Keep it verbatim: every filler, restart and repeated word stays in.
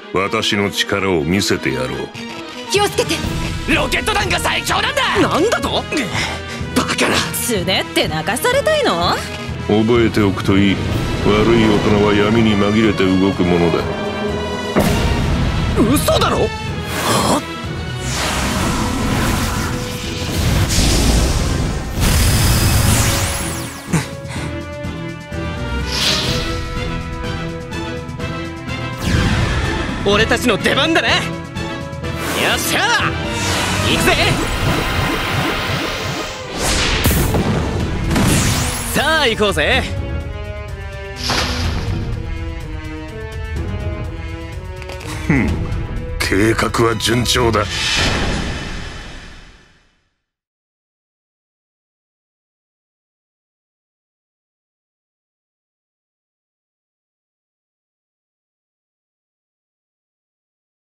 私の力を見せてやろう。 気をつけて。 ロケット弾が最強なんだ。なんだと？バカな。 つねって泣かされたいの？ 覚えておくといい。悪い大人は闇に紛れて動くものだ。 嘘だろ？はあ？俺たちの出番だな。よっしゃ行くぜ。さあ行こうぜ。 ふん、計画は順調だ。